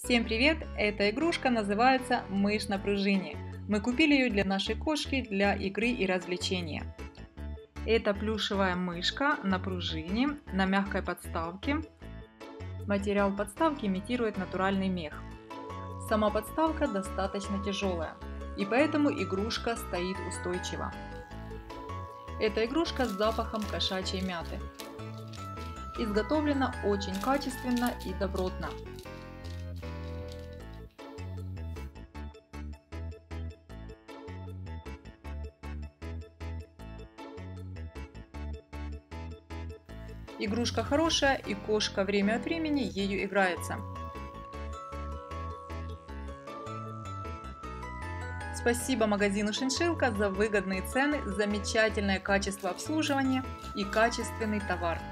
Всем привет! Эта игрушка называется мышь на пружине. Мы купили ее для нашей кошки для игры и развлечения. Это плюшевая мышка на пружине, на мягкой подставке. Материал подставки имитирует натуральный мех. Сама подставка достаточно тяжелая, и поэтому игрушка стоит устойчиво. Эта игрушка с запахом кошачьей мяты. Изготовлена очень качественно и добротно. Игрушка хорошая, и кошка время от времени ею играется. Спасибо магазину Шиншиллка за выгодные цены, замечательное качество обслуживания и качественный товар.